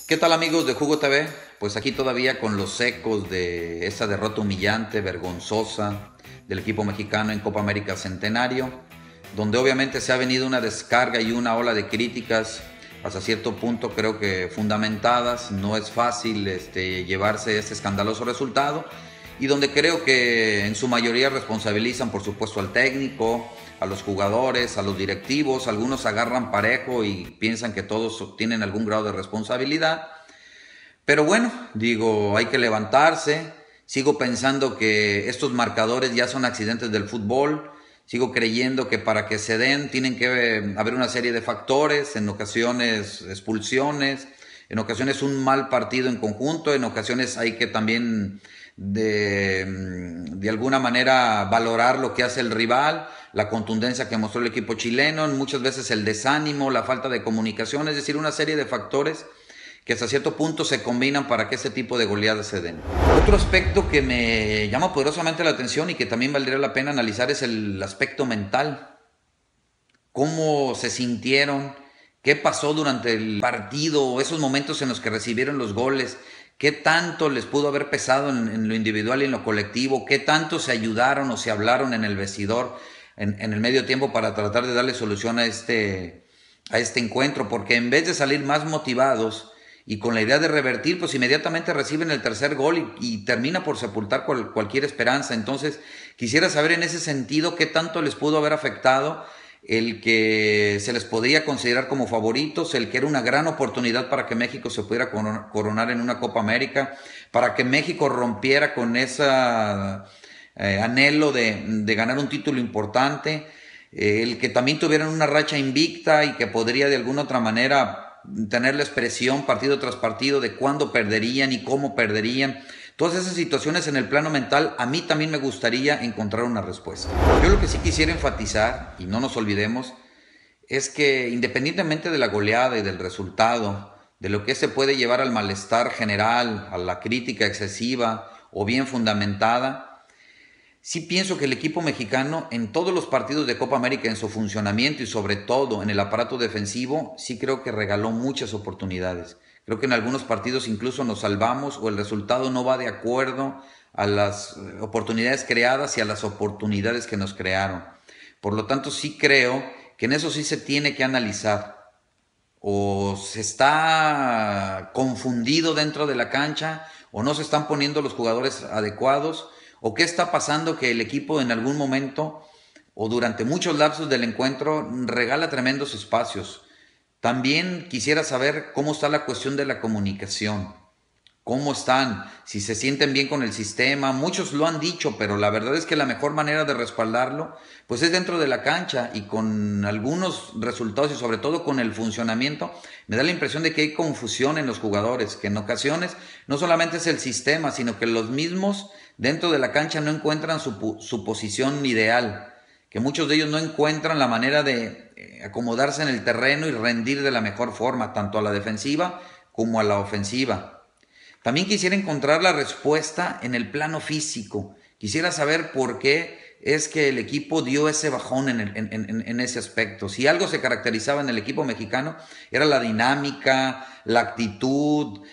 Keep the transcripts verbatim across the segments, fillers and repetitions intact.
¿Qué tal, amigos de Jugo T V? Pues aquí todavía con los ecos de esa derrota humillante, vergonzosa del equipo mexicano en Copa América Centenario, donde obviamente se ha venido una descarga y una ola de críticas hasta cierto punto creo que fundamentadas. No es fácil este, llevarse este escandaloso resultado, y donde creo que en su mayoría responsabilizan por supuesto al técnico, a los jugadores, a los directivos. Algunos agarran parejo y piensan que todos tienen algún grado de responsabilidad. Pero bueno, digo, hay que levantarse. Sigo pensando que estos marcadores ya son accidentes del fútbol. Sigo creyendo que para que se den tienen que haber una serie de factores, en ocasiones expulsiones, en ocasiones un mal partido en conjunto, en ocasiones hay que también de, de alguna manera valorar lo que hace el rival, la contundencia que mostró el equipo chileno, muchas veces el desánimo, la falta de comunicación, es decir, una serie de factores que hasta cierto punto se combinan para que este tipo de goleadas se den. Otro aspecto que me llama poderosamente la atención y que también valdría la pena analizar es el aspecto mental. Cómo se sintieron, qué pasó durante el partido, esos momentos en los que recibieron los goles, qué tanto les pudo haber pesado en, en lo individual y en lo colectivo, qué tanto se ayudaron o se hablaron en el vestidor en, en el medio tiempo para tratar de darle solución a este, a este encuentro, porque en vez de salir más motivados y con la idea de revertir, pues inmediatamente reciben el tercer gol y, y termina por sepultar cual, cualquier esperanza. Entonces quisiera saber en ese sentido qué tanto les pudo haber afectado el que se les podía considerar como favoritos, el que era una gran oportunidad para que México se pudiera coronar en una Copa América, para que México rompiera con ese eh, anhelo de, de ganar un título importante, eh, el que también tuvieran una racha invicta y que podría de alguna otra manera tener la expresión partido tras partido de cuándo perderían y cómo perderían. Todas esas situaciones en el plano mental, a mí también me gustaría encontrar una respuesta. Yo lo que sí quisiera enfatizar, y no nos olvidemos, es que independientemente de la goleada y del resultado, de lo que se puede llevar al malestar general, a la crítica excesiva o bien fundamentada, sí pienso que el equipo mexicano en todos los partidos de Copa América, en su funcionamiento y sobre todo en el aparato defensivo, sí creo que regaló muchas oportunidades. Creo que en algunos partidos incluso nos salvamos o el resultado no va de acuerdo a las oportunidades creadas y a las oportunidades que nos crearon. Por lo tanto, sí creo que en eso sí se tiene que analizar. O se está confundido dentro de la cancha, o no se están poniendo los jugadores adecuados, o qué está pasando que el equipo en algún momento o durante muchos lapsos del encuentro regala tremendos espacios. También quisiera saber cómo está la cuestión de la comunicación, cómo están, si se sienten bien con el sistema. Muchos lo han dicho, pero la verdad es que la mejor manera de respaldarlo pues es dentro de la cancha y con algunos resultados y sobre todo con el funcionamiento. Me da la impresión de que hay confusión en los jugadores, que en ocasiones no solamente es el sistema, sino que los mismos dentro de la cancha no encuentran su, su posición ideal, que muchos de ellos no encuentran la manera de eh, acomodarse en el terreno y rendir de la mejor forma, tanto a la defensiva como a la ofensiva. También quisiera encontrar la respuesta en el plano físico. Quisiera saber por qué es que el equipo dio ese bajón en, el, en, en, en ese aspecto. Si algo se caracterizaba en el equipo mexicano, era la dinámica, la actitud,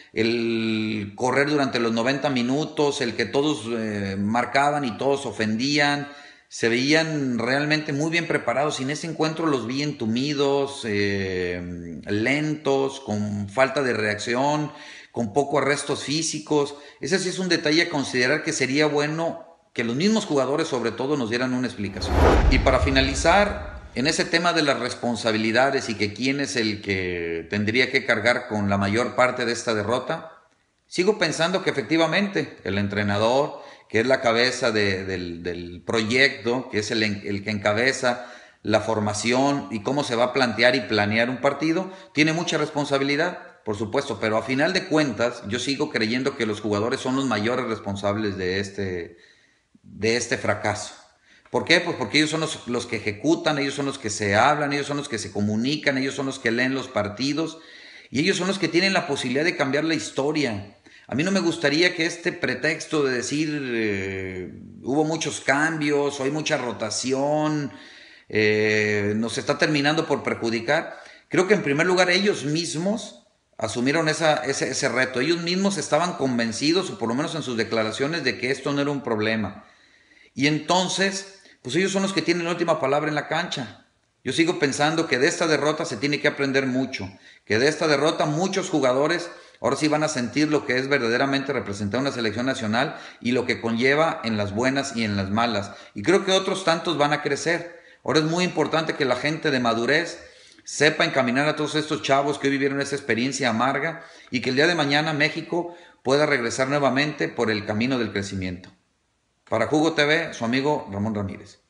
el correr durante los noventa minutos, el que todos eh, marcaban y todos ofendían. Se veían realmente muy bien preparados y en ese encuentro los vi entumidos, eh, lentos, con falta de reacción, con pocos arrestos físicos. Ese sí es un detalle a considerar, que sería bueno que los mismos jugadores sobre todo nos dieran una explicación. Y para finalizar, en ese tema de las responsabilidades y que quién es el que tendría que cargar con la mayor parte de esta derrota, sigo pensando que efectivamente el entrenador, que es la cabeza de, del, del proyecto, que es el, el que encabeza la formación y cómo se va a plantear y planear un partido, tiene mucha responsabilidad, por supuesto, pero a final de cuentas yo sigo creyendo que los jugadores son los mayores responsables de este, de este fracaso. ¿Por qué? Pues porque ellos son los, los que ejecutan, ellos son los que se hablan, ellos son los que se comunican, ellos son los que leen los partidos y ellos son los que tienen la posibilidad de cambiar la historia. A mí no me gustaría que este pretexto de decir eh, hubo muchos cambios o hay mucha rotación, eh, nos está terminando por perjudicar. Creo que en primer lugar ellos mismos asumieron esa, ese, ese reto. Ellos mismos estaban convencidos, o por lo menos en sus declaraciones, de que esto no era un problema. Y entonces, pues ellos son los que tienen la última palabra en la cancha. Yo sigo pensando que de esta derrota se tiene que aprender mucho, que de esta derrota muchos jugadores ahora sí van a sentir lo que es verdaderamente representar una selección nacional y lo que conlleva en las buenas y en las malas. Y creo que otros tantos van a crecer. Ahora es muy importante que la gente de madurez sepa encaminar a todos estos chavos que hoy vivieron esa experiencia amarga y que el día de mañana México pueda regresar nuevamente por el camino del crecimiento. Para Jugo T V, su amigo Ramón Ramírez.